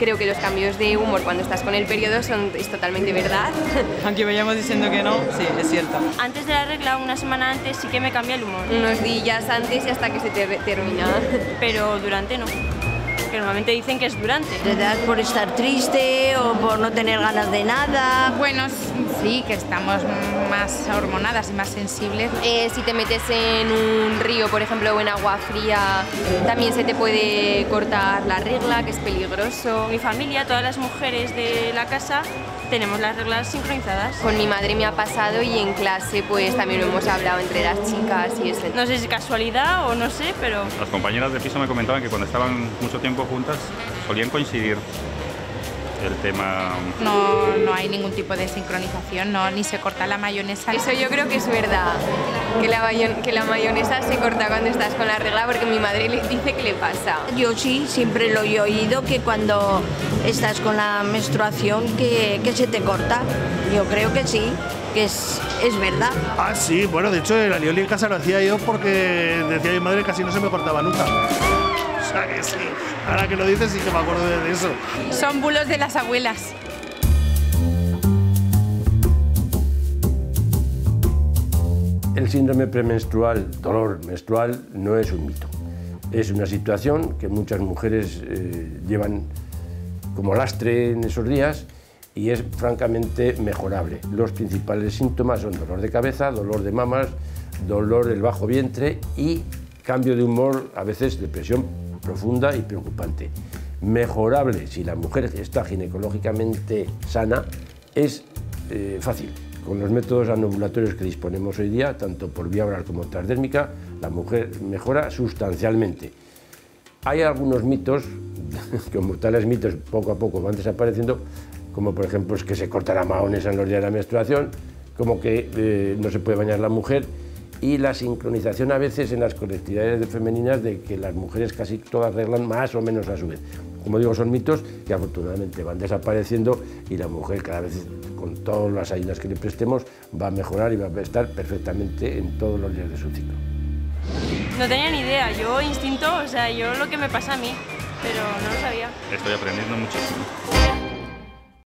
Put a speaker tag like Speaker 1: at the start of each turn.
Speaker 1: creo que los cambios de humor cuando estás con el periodo es totalmente verdad.
Speaker 2: Aunque vayamos diciendo que no, sí, es cierto.
Speaker 3: Antes de la regla, una semana antes, sí que me cambia el humor.
Speaker 1: Unos días antes y hasta que se termina.
Speaker 3: Pero durante no. Que normalmente dicen que es durante.
Speaker 4: ¿Te das por estar triste o por no tener ganas de nada?
Speaker 5: Bueno, sí, que estamos más hormonadas y más sensibles.
Speaker 1: Si te metes en un río, por ejemplo, o en agua fría, también se te puede cortar la regla, que es peligroso.
Speaker 3: Mi familia, todas las mujeres de la casa, tenemos las reglas sincronizadas.
Speaker 1: Con mi madre me ha pasado y en clase pues también lo hemos hablado entre las chicas y eso.
Speaker 3: No sé si es casualidad o no sé, pero...
Speaker 6: Las compañeras de piso me comentaban que cuando estaban mucho tiempo juntas solían coincidir el tema.
Speaker 5: No hay ningún tipo de sincronización, no, ni se corta la mayonesa.
Speaker 1: Eso yo creo que es verdad, que la mayonesa se corta cuando estás con la regla, porque mi madre le dice que le pasa.
Speaker 4: Yo sí, siempre lo he oído, que cuando estás con la menstruación que se te corta. Yo creo que sí, que es verdad.
Speaker 7: Ah, sí, bueno, de hecho el alioli en casa lo hacía yo porque decía mi madre que casi no se me cortaba nunca. O sea que sí, ahora que lo dices sí que me acuerdo de eso.
Speaker 5: Son bulos de las abuelas.
Speaker 8: El síndrome premenstrual, dolor menstrual, no es un mito. Es una situación que muchas mujeres llevan como lastre en esos días y es francamente mejorable. Los principales síntomas son dolor de cabeza, dolor de mamas, dolor del bajo vientre y cambio de humor, a veces depresión profunda y preocupante. Mejorable si la mujer está ginecológicamente sana, es fácil. Con los métodos anovulatorios que disponemos hoy día, tanto por vía oral como transdérmica, la mujer mejora sustancialmente. Hay algunos mitos, como tales mitos poco a poco van desapareciendo, como por ejemplo es que se corta la mahonesa en los días de la menstruación, como que no se puede bañar la mujer, y la sincronización a veces en las colectividades femeninas de que las mujeres casi todas arreglan más o menos a su vez. Como digo, son mitos que afortunadamente van desapareciendo y la mujer cada vez, con todas las ayudas que le prestemos, va a mejorar y va a estar perfectamente en todos los días de su ciclo.
Speaker 3: No tenía ni idea, yo instinto, o sea, yo lo que me pasa a mí, pero no lo sabía.
Speaker 6: Estoy aprendiendo muchísimo.